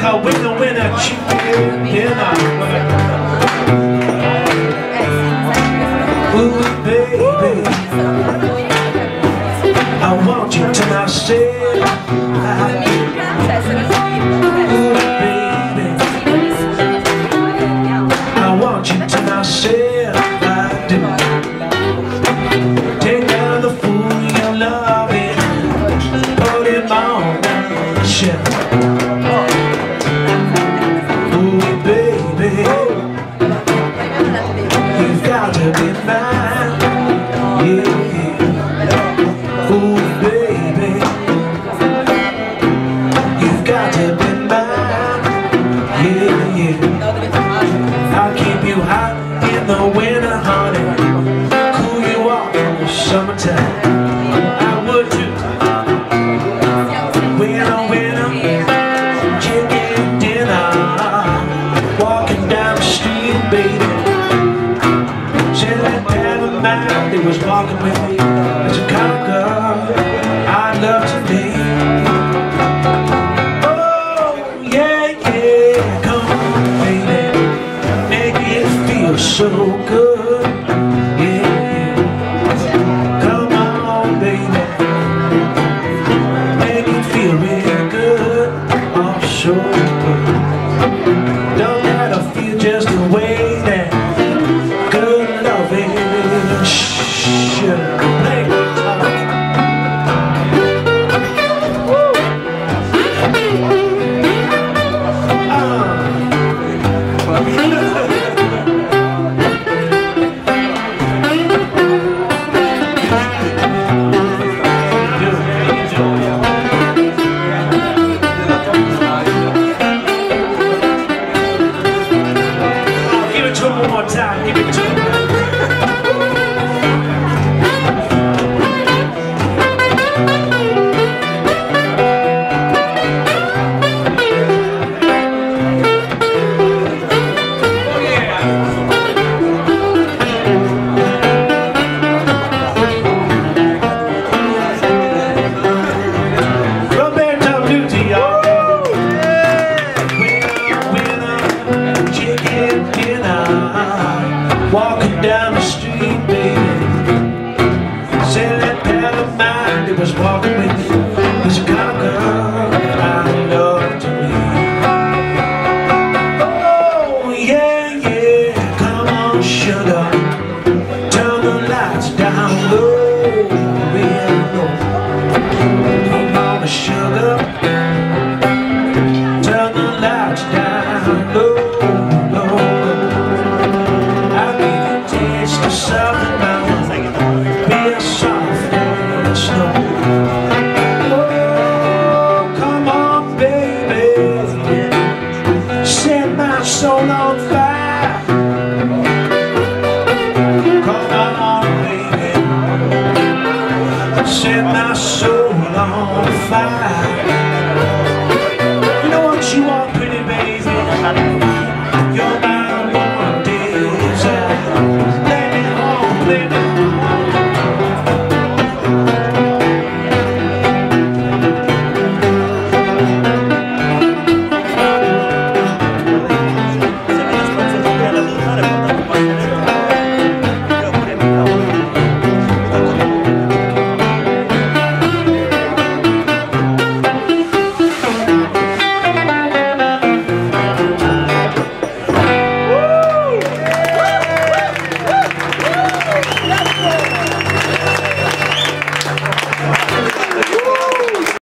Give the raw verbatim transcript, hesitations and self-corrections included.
called Winner Winner Chicken Dinner. Ooh, baby, I want you to myself. Ooh, baby, I want you to myself. I do. Take out the fool you're loving, put him on the shelf. Ooh, baby, you've got to be mine. Yeah. Ooh, baby, you've got to be mine. Yeah, yeah. I'll keep you hot in the winter, honey. Cool you off in the summertime. I would too. Winter, winter, chicken dinner. Walking down the street, baby. Said that pal of mine, they was walking with me. It's a kind of girl I love to be. Oh, yeah, yeah. Come on, baby, make it feel so good. Yeah, come on, baby, make it feel real good. Oh, so good. Don't gotta feel just the way that good loving should play. One more time, give it to me. Roberto Lutti, y'all. Winner, winner, chicken dinner. Walking down the street, baby. Said that pal of mine that was walking with me was the kind of girl I love to be. Oh, yeah, yeah, come on, sugar. Turn the lights down low, real low. Come on, sugar. Turn the lights down low. Something about being soft and snow. Oh, come on, baby, set my soul on fire. Come on, baby, set my soul on fire.